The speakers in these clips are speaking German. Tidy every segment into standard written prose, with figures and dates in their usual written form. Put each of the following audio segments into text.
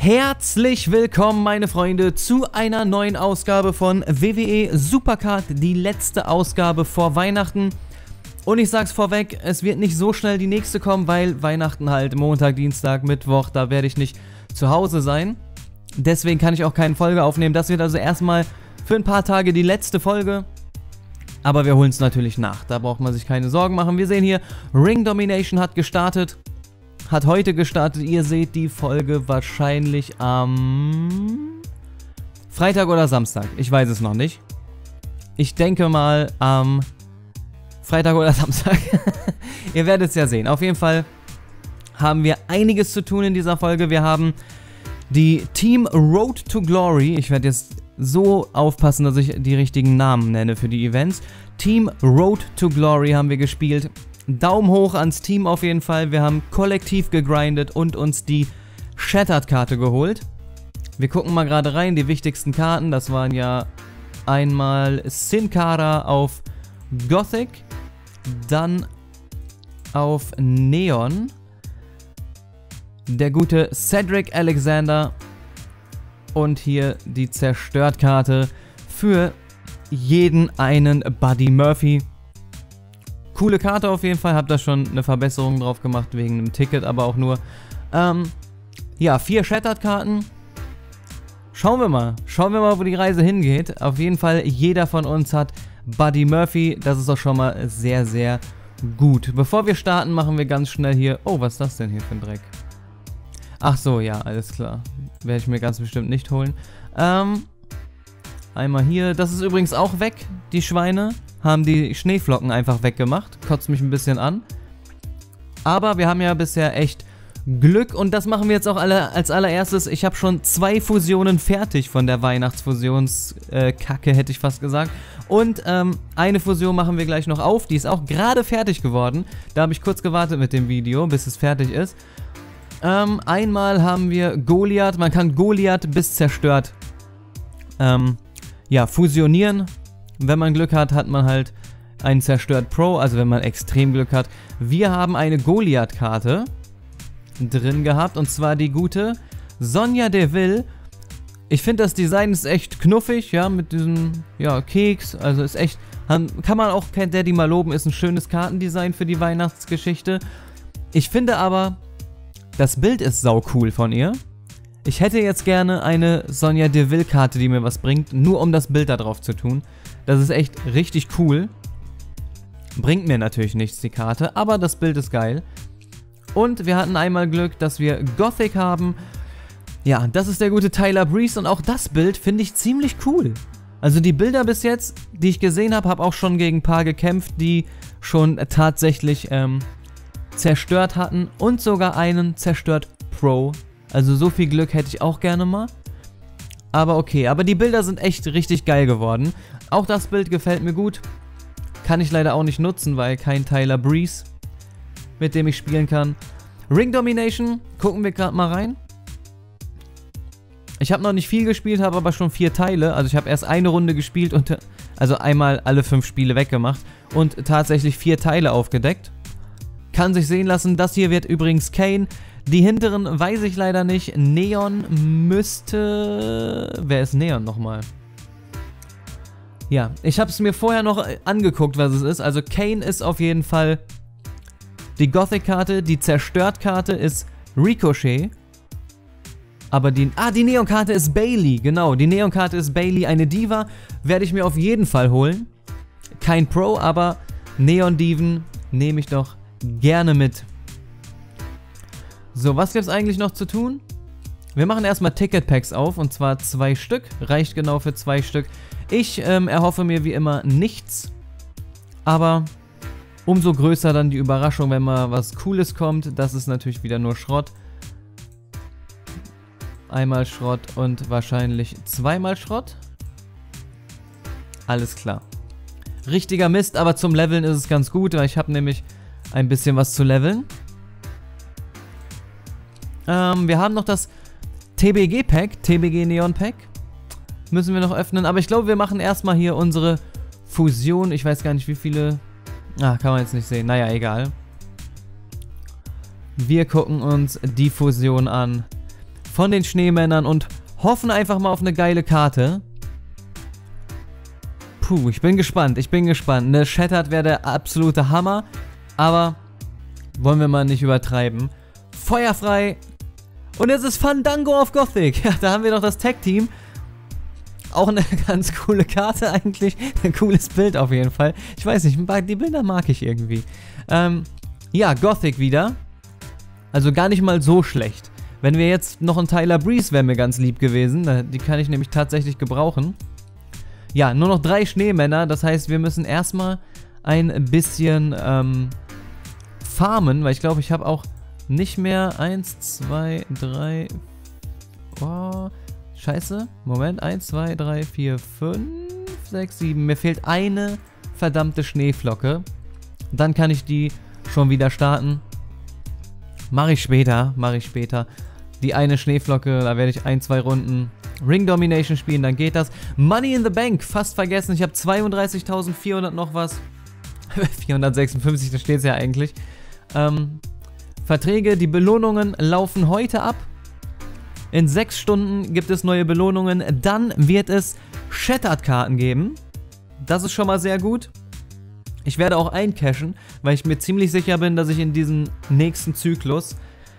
Herzlich willkommen, meine Freunde, zu einer neuen Ausgabe von WWE Supercard, die letzte Ausgabe vor Weihnachten. Und ich sag's vorweg, es wird nicht so schnell die nächste kommen, weil Weihnachten halt Montag, Dienstag, Mittwoch, da werde ich nicht zu Hause sein. Deswegen kann ich auch keine Folge aufnehmen. Das wird also erstmal für ein paar Tage die letzte Folge. Aber wir holen es natürlich nach, da braucht man sich keine Sorgen machen. Wir sehen hier, Ring Domination hat gestartet. Hat heute gestartet. Ihr seht die Folge wahrscheinlich am Freitag oder Samstag. Ich weiß es noch nicht. Ich denke mal am Freitag oder Samstag. Ihr werdet es ja sehen. Auf jeden Fall haben wir einiges zu tun in dieser Folge. Wir haben die Team Road to Glory. Ich werde jetzt so aufpassen, dass ich die richtigen Namen nenne für die Events. Team Road to Glory haben wir gespielt. Daumen hoch ans Team auf jeden Fall. Wir haben kollektiv gegrindet und uns die Shattered-Karte geholt. Wir gucken mal gerade rein, die wichtigsten Karten. Das waren ja einmal Sin Cara auf Gothic, dann auf Neon, der gute Cedric Alexander und hier die Zerstört-Karte für jeden einen Buddy Murphy. Coole Karte auf jeden Fall, hab da schon eine Verbesserung drauf gemacht wegen einem Ticket, aber auch nur. Ja, 4 Shattered-Karten. Schauen wir mal, wo die Reise hingeht. Auf jeden Fall, jeder von uns hat Buddy Murphy, das ist auch schon mal sehr, sehr gut. Bevor wir starten, machen wir ganz schnell hier... Oh, was ist das denn hier für ein Dreck? Ach so, ja, alles klar. Werde ich mir ganz bestimmt nicht holen. Einmal hier, das ist übrigens auch weg, die Schweine. Haben die Schneeflocken einfach weggemacht. Kotzt mich ein bisschen an. Aber wir haben ja bisher echt Glück. Und das machen wir jetzt auch als allererstes. Ich habe schon 2 Fusionen fertig von der Weihnachtsfusionskacke, hätte ich fast gesagt. Und eine Fusion machen wir gleich noch auf. Die ist auch gerade fertig geworden. Da habe ich kurz gewartet mit dem Video, bis es fertig ist. Einmal haben wir Goliath. Man kann Goliath bis zerstört ja, fusionieren. Wenn man Glück hat, hat man halt einen Zerstört Pro, also wenn man extrem Glück hat. Wir haben eine Goliath-Karte drin gehabt, und zwar die gute Sonya Deville. Ich finde, das Design ist echt knuffig, ja, mit diesem, ja, Keks, also ist echt, kann man auch Cat Daddy mal loben, ist ein schönes Kartendesign für die Weihnachtsgeschichte. Ich finde aber, das Bild ist sau cool von ihr. Ich hätte jetzt gerne eine Sonya Deville-Karte, die mir was bringt, nur um das Bild da drauf zu tun. Das ist echt richtig cool. Bringt mir natürlich nichts, die Karte, aber das Bild ist geil. Und wir hatten einmal Glück, dass wir Gothic haben. Ja, das ist der gute Tyler Breeze, und auch das Bild finde ich ziemlich cool. Also die Bilder bis jetzt, die ich gesehen habe, auch schon gegen ein paar gekämpft, die schon tatsächlich zerstört hatten und sogar einen Zerstört Pro. Also so viel Glück hätte ich auch gerne mal. Aber okay, aber die Bilder sind echt richtig geil geworden. Auch das Bild gefällt mir gut. Kann ich leider auch nicht nutzen, weil kein Tyler Breeze, mit dem ich spielen kann. Ring Domination, gucken wir gerade mal rein. Ich habe noch nicht viel gespielt, habe aber schon 4 Teile. Also ich habe erst eine Runde gespielt und also einmal alle 5 Spiele weggemacht und tatsächlich 4 Teile aufgedeckt. Kann sich sehen lassen. Das hier wird übrigens Kane. Die hinteren weiß ich leider nicht. Neon müsste... Wer ist Neon nochmal? Ja, ich habe es mir vorher noch angeguckt, was es ist. Also Kane ist auf jeden Fall die Gothic-Karte. Die Zerstört-Karte ist Ricochet. Aber die Neon-Karte ist Bayley. Genau, die Neon-Karte ist Bayley. Eine Diva werde ich mir auf jeden Fall holen. Kein Pro, aber Neon-Diven nehme ich doch gerne mit. So, was gibt es eigentlich noch zu tun? Wir machen erstmal Ticket-Packs auf, und zwar 2 Stück. Reicht genau für 2 Stück. Ich erhoffe mir wie immer nichts, aber umso größer dann die Überraschung, wenn mal was Cooles kommt. Das ist natürlich wieder nur Schrott. Einmal Schrott und wahrscheinlich 2-mal Schrott. Alles klar. Richtiger Mist, aber zum Leveln ist es ganz gut, weil ich habe nämlich ein bisschen was zu leveln. Wir haben noch das TBG-Pack, TBG Neon Pack. Müssen wir noch öffnen, aber ich glaube, wir machen erstmal hier unsere Fusion. Ich weiß gar nicht, wie viele... Ah, kann man jetzt nicht sehen. Naja, egal. Wir gucken uns die Fusion an. von den Schneemännern und hoffen einfach mal auf eine geile Karte. Puh, ich bin gespannt, Eine Shattered wäre der absolute Hammer, aber wollen wir mal nicht übertreiben. Feuerfrei. Und jetzt ist Fandango auf Gothic. Ja, da haben wir noch das Tag-Team. Auch eine ganz coole Karte eigentlich. Ein cooles Bild auf jeden Fall. Ich weiß nicht, die Bilder mag ich irgendwie. Ja, Gothic wieder. Also gar nicht mal so schlecht. Wenn wir jetzt noch einen Tyler Breeze, wäre mir ganz lieb gewesen. Die kann ich nämlich tatsächlich gebrauchen. Ja, nur noch 3 Schneemänner. Das heißt, wir müssen erstmal ein bisschen farmen. Weil ich glaube, ich habe auch nicht mehr 1, 2, 3... Oh, scheiße. Moment. 1, 2, 3, 4, 5, 6, 7. Mir fehlt eine verdammte Schneeflocke. Dann kann ich die schon wieder starten. Mache ich später. Die eine Schneeflocke, da werde ich 1, 2 Runden Ring Domination spielen, dann geht das. Money in the Bank, fast vergessen. Ich habe 32.400 noch was. 456, da steht es ja eigentlich. Verträge, die Belohnungen laufen heute ab. In 6 Stunden gibt es neue Belohnungen. Dann wird es Shattered-Karten geben. Das ist schon mal sehr gut. Ich werde auch eincashen, weil ich mir ziemlich sicher bin, dass ich in diesem nächsten Zyklus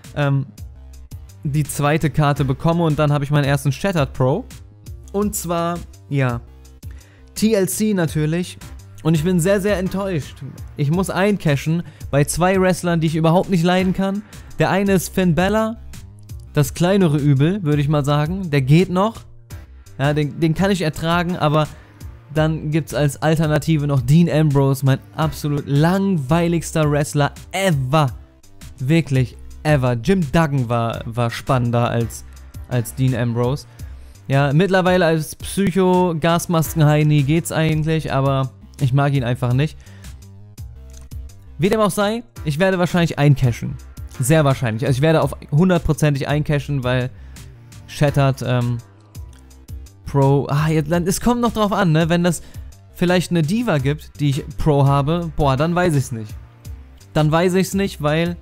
die zweite Karte bekomme und dann habe ich meinen ersten Shattered Pro. Und zwar, ja, TLC natürlich. Und ich bin sehr, sehr enttäuscht. Ich muss eincashen bei 2 Wrestlern, die ich überhaupt nicht leiden kann. Der eine ist Finn Balor, das kleinere Übel, würde ich mal sagen. Der geht noch. Ja, den kann ich ertragen, aber dann gibt es als Alternative noch Dean Ambrose, mein absolut langweiligster Wrestler ever. Wirklich ever. Jim Duggan war spannender als Dean Ambrose. Ja, mittlerweile als Psycho-Gasmasken-Heini geht's eigentlich, aber ich mag ihn einfach nicht. Wie dem auch sei, ich werde wahrscheinlich eincashen. Sehr wahrscheinlich. Also ich werde auf 100%ig eincashen, weil Shattered Pro... es kommt noch drauf an, ne? Wenn das vielleicht eine Diva gibt, die ich Pro habe, boah, dann weiß ich's nicht. Weil...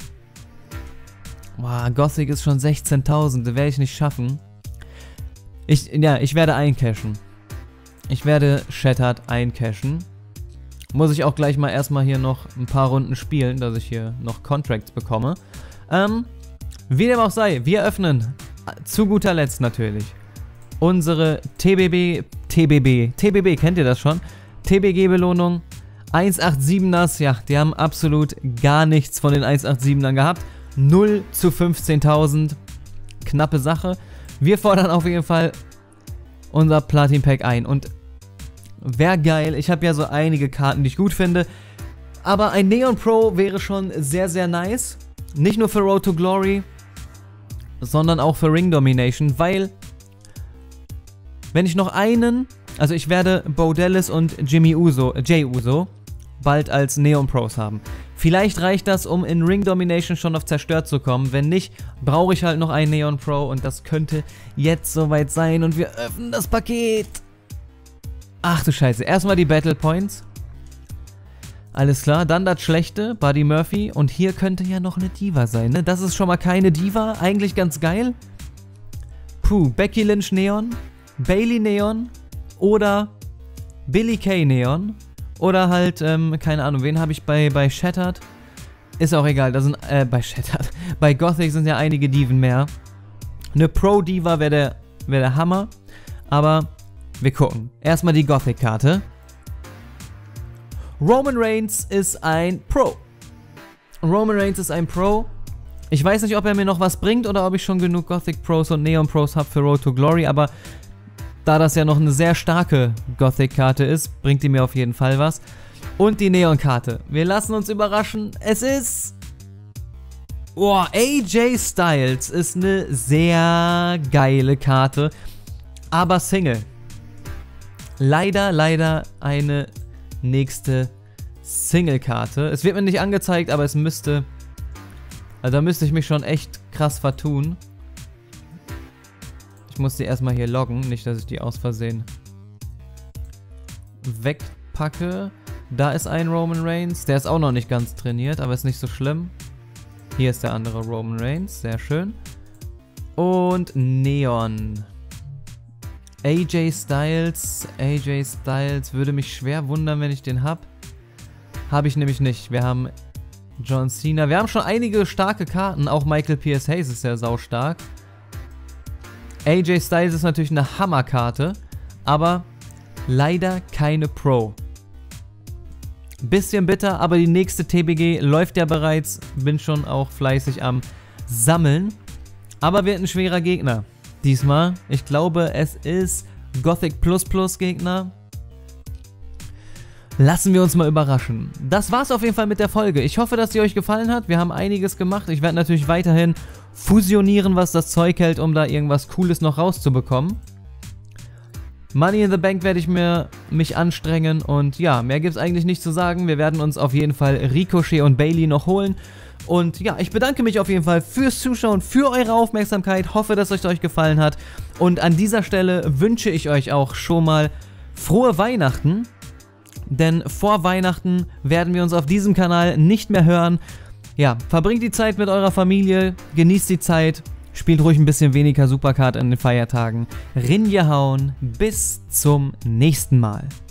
Boah, Gothic ist schon 16.000, das werde ich nicht schaffen. Ich werde eincashen. Ich werde Shattered eincashen. Muss ich auch gleich mal erstmal hier noch ein paar Runden spielen, dass ich hier noch Contracts bekomme. Wie dem auch sei, wir öffnen zu guter Letzt natürlich unsere TBB, kennt ihr das schon? TBG-Belohnung. 187ers, ja, die haben absolut gar nichts von den 187ern gehabt. 0 zu 15.000. Knappe Sache. Wir fordern auf jeden Fall unser Platin Pack ein. Und wäre geil. Ich habe ja so einige Karten, die ich gut finde. Aber ein Neon Pro wäre schon sehr, sehr nice. Nicht nur für Road to Glory, sondern auch für Ring Domination. Weil, wenn ich noch einen... Also ich werde Bo Dallas und Jay Uso bald als Neon Pros haben. Vielleicht reicht das, um in Ring Domination schon auf Zerstört zu kommen. Wenn nicht, brauche ich halt noch einen Neon Pro und das könnte jetzt soweit sein. Und wir öffnen das Paket. Ach du Scheiße. Erstmal die Battle Points. Alles klar. Dann das Schlechte, Buddy Murphy. Und hier könnte ja noch eine Diva sein, ne? Das ist schon mal keine Diva. Eigentlich ganz geil. Puh. Becky Lynch Neon. Bayley Neon. Oder Billie Kay Neon. Oder halt, keine Ahnung, wen habe ich bei Shattered? Ist auch egal, da sind, bei Shattered. Bei Gothic sind ja einige Diven mehr. Eine Pro-Diva wäre der Hammer. Aber wir gucken. Erstmal die Gothic-Karte. Roman Reigns ist ein Pro. Ich weiß nicht, ob er mir noch was bringt oder ob ich schon genug Gothic Pros und Neon Pros habe für Road to Glory, aber da das ja noch eine sehr starke Gothic-Karte ist, bringt die mir auf jeden Fall was. Und die Neon-Karte. Wir lassen uns überraschen. Es ist... Boah, AJ Styles ist eine sehr geile Karte. Aber Single. Leider eine nächste Single-Karte. Es wird mir nicht angezeigt, aber es müsste... Also da müsste ich mich schon echt krass vertun. Ich muss die erstmal hier loggen, nicht, dass ich die aus Versehen wegpacke. Da ist ein Roman Reigns, der ist auch noch nicht ganz trainiert, aber ist nicht so schlimm. Hier ist der andere Roman Reigns, sehr schön. Und Neon. AJ Styles. AJ Styles würde mich schwer wundern, wenn ich den habe. Habe ich nämlich nicht. Wir haben John Cena. Wir haben schon einige starke Karten. Auch Michael P.S. Hayes ist ja saustark. AJ Styles ist natürlich eine Hammerkarte. Aber leider keine Pro. Bisschen bitter, aber die nächste TBG läuft ja bereits. Bin schon auch fleißig am Sammeln. Aber wird ein schwerer Gegner. Diesmal. Ich glaube, es ist Gothic ++ Gegner. Lassen wir uns mal überraschen. Das war's auf jeden Fall mit der Folge. Ich hoffe, dass sie euch gefallen hat. Wir haben einiges gemacht. Ich werde natürlich weiterhin fusionieren, was das Zeug hält, um da irgendwas Cooles noch rauszubekommen. Money in the Bank werde ich mich anstrengen und ja, mehr gibt es eigentlich nicht zu sagen. Wir werden uns auf jeden Fall Ricochet und Bayley noch holen. Und ja, ich bedanke mich auf jeden Fall fürs Zuschauen, für eure Aufmerksamkeit. Hoffe, dass es euch gefallen hat. Und an dieser Stelle wünsche ich euch auch schon mal frohe Weihnachten. Denn vor Weihnachten werden wir uns auf diesem Kanal nicht mehr hören. Ja, verbringt die Zeit mit eurer Familie, genießt die Zeit. Spielt ruhig ein bisschen weniger Supercard an den Feiertagen. Rinjehauen, bis zum nächsten Mal.